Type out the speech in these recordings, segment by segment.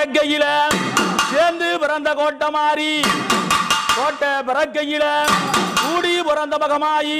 பிறக்கையில சேர்ந்து பிறந்த கோட்டை மாறி கோட்டை பிறக்கையில கூடி பிறந்த மகமாயி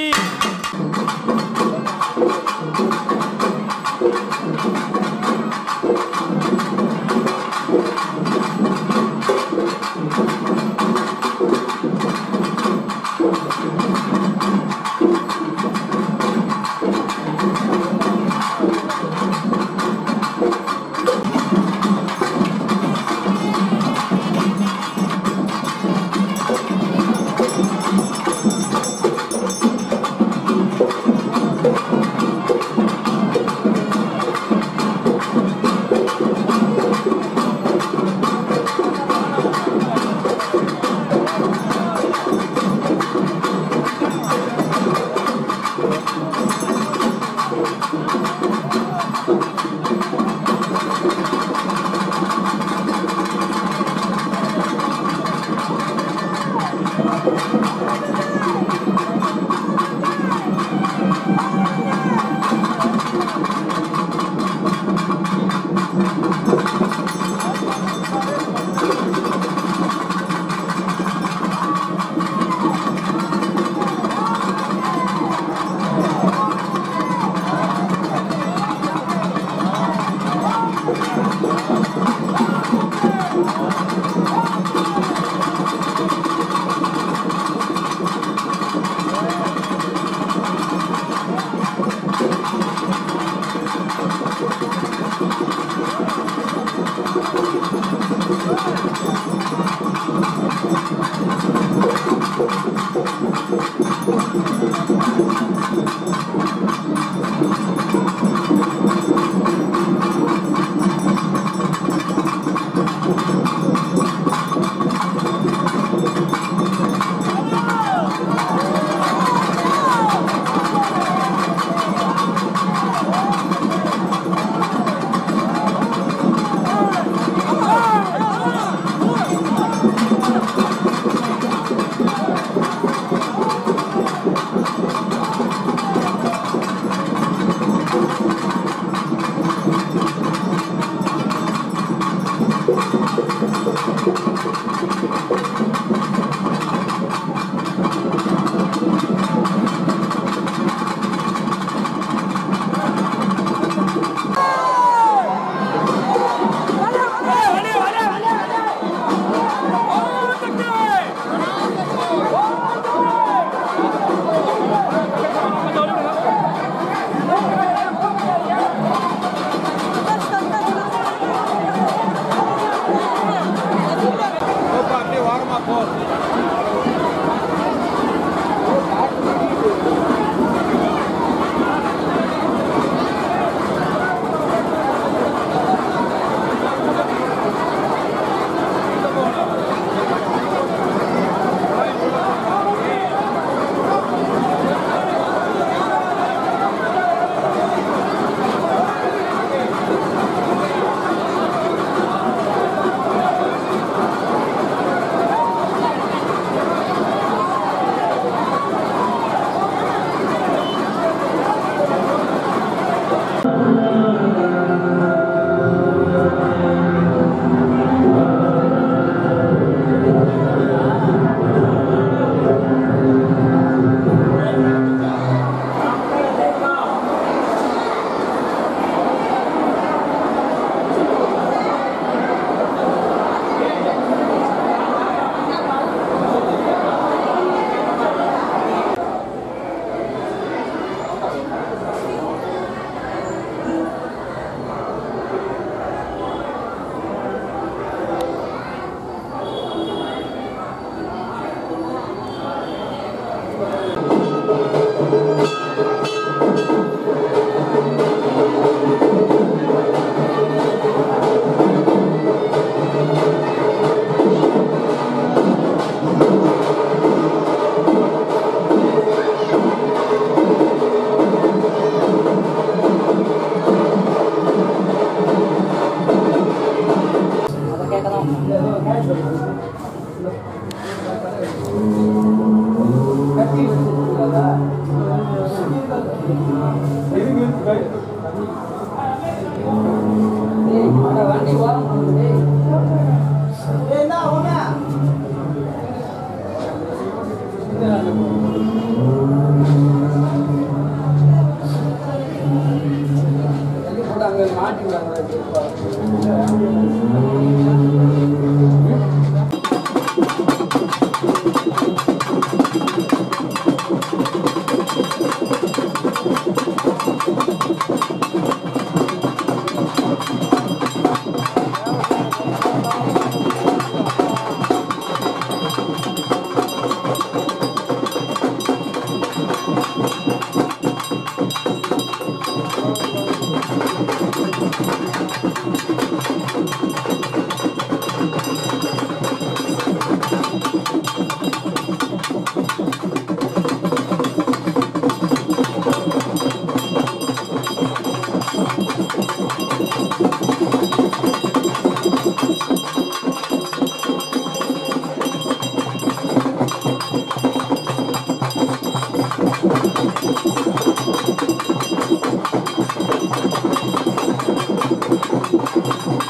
Ada wani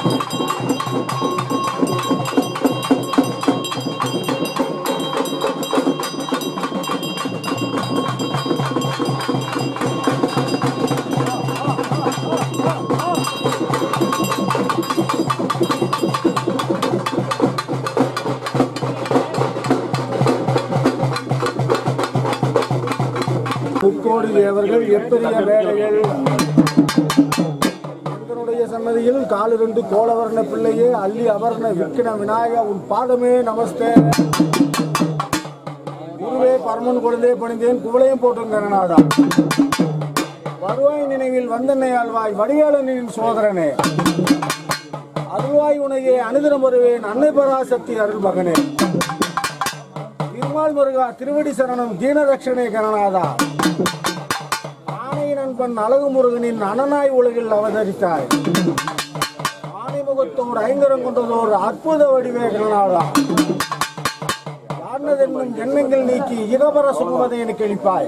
முக்கோடி தேவர்கள் எப்பெரிய வேலைகள் சன்னதியில் காலிரண்டு கோலவர்ண பிள்ளையே அள்ளி அபர்ண விக்கின விநாயக உன் பாதமே நமஸ்தே. குருவே பரமன் குழந்தை பணிந்தேன் குவளையும் போட்டுங்கநாதா. வருவாய் நினைவில் வந்தென்னை ஆழ்வாய் வடிவேலனின் சோதரனே. அருள்வாய் உனையே அனுதினம் வருவேன் அன்னை பராசக்தி அருள் மகனே. திருமால் முருகா திருவடி சரணம் தீனரட்சணே கணநாதா. ஆனை நண்பன் அழகு முருகனின் அனநாய் உலகில் அவதரித்தாய். ஆனை முகத்தோர் ஐங்கரம் கொண்டதோர் அற்புத வடிவே கணநாதா. யானதென்னும் எண்ணங்கள் நீக்கி இரவர சுமதை எனக்கு அளிப்பாய்.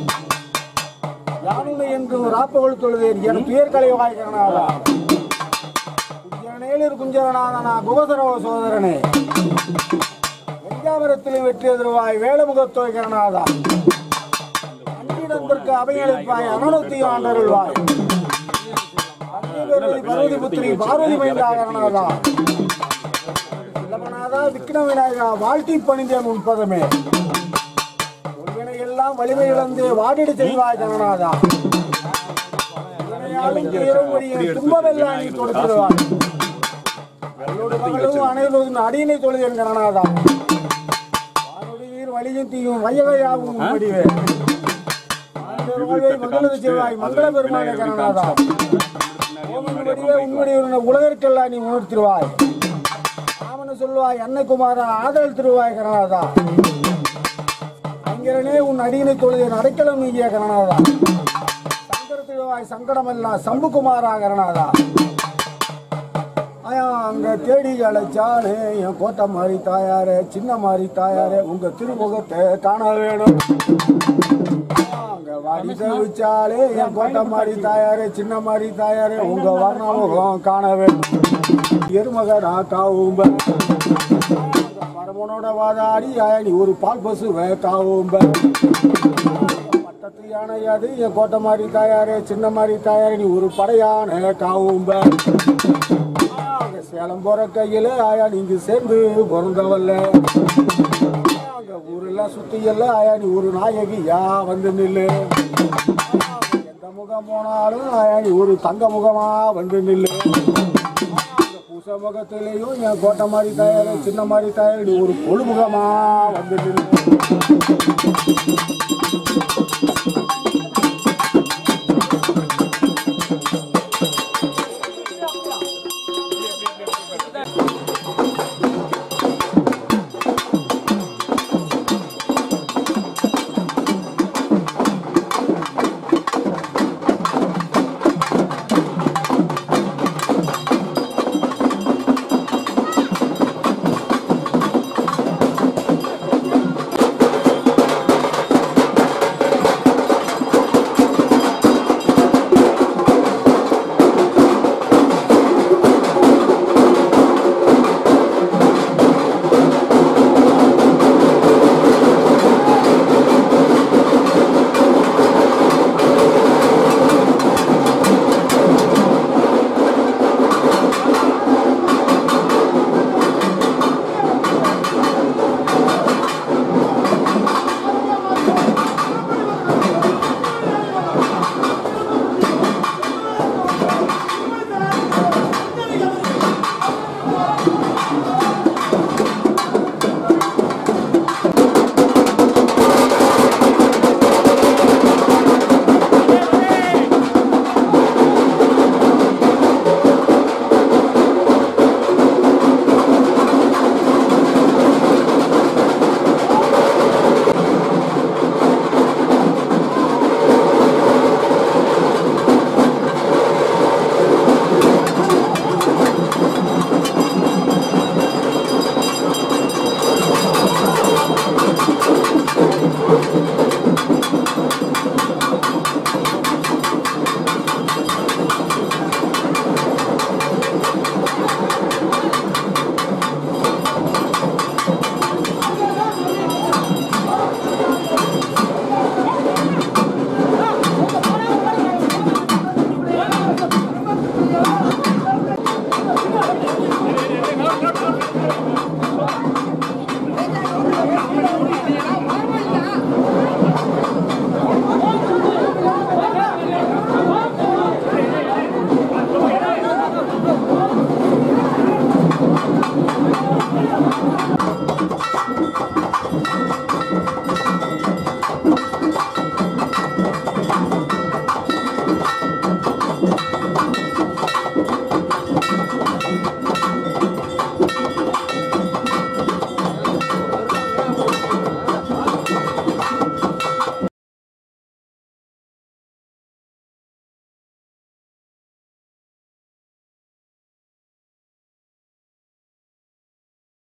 யானுனை என்று ராப்பகல் தொழுவேன் என் துயர் கலைவாய் கணநாதா. குஞ்சரனேலிர் குஞ்சரநாதனா குபசரவ சோதரனே. வெஞ்சாவரத்திலும் வெற்றி எதிர்வாய் வேலமுகத்தோய் கணநாதா. அன்பிற்கு அவையளிப்பாய் அனநூத்தி ஆண்டருள்வாய். பர்வதி புத்திரி பார்வதி மைந்தா கணநாதா. இல்லமநாதா விக்ன விநாயகா வாழ்த்தி பணிந்தேன் உன் பதமே. ஒருவினை எல்லாம் வலிமை இழந்தே வாடிடு செய்வாய் கணநாதா. துன்பமெல்லாம் நீ கொடுத்திருவாய். அனைவரும் அடியினை தொழுதேன் கணநாதா. வலியும் தீயும் வையகையாகும் வடிவே. மங்களது செய்வாய் மங்கள பெருமானே கணநாதா. உலகிற்கெல்லாம் நீ உணர்த்திருவாய். ஆமனு சொல்வாய் அன்னை குமாரா ஆதரல் திருவாய் கணநாதா. அங்கிரனே உன் அடியினை தொழுதேன் அடைக்கலம் நீங்கிய கணநாதா. சங்கர திருவாய் சங்கடமெல்லாம் சம்புகுமாரா கணநாதா. அங்க தேடி அழைச்சாலே என் கோட்டை மாறி தாயாரே சின்ன மாறி தாயாரே உங்க திருமுகத்தை காண வேணும். வாடி தவிச்சாலே என் கோட்டை மாறி தாயாரே சின்ன மாறி தாயாரே உங்க வர்ணமுகம் காண வேண்டும். எருமகடா காவும்ப பரமனோட வாதாடி நீ ஒரு பால் பசுவை காவும்ப. பட்டத்து யானையாது என் கோட்டை மாறி தாயாரே சின்ன மாறி தாயாரே நீ ஒரு படையான காவும்ப. சேலம் போற கையில ஆயா நீங்க சேர்ந்து பிறந்தவல்ல. ஊரெல்லாம் சுத்தி எல்லாம் ஆயா நீ ஒரு நாயகியா வந்து நில்லு. எந்த முகம் போனாலும் ஆயா நீ ஒரு தங்க முகமா வந்து நில்லு. பூச முகத்திலையும் என் கோட்டை மாதிரி தயாரு சின்ன மாதிரி தயாரு நீ ஒரு பொழுமுகமா வந்து நில்லு. ஆ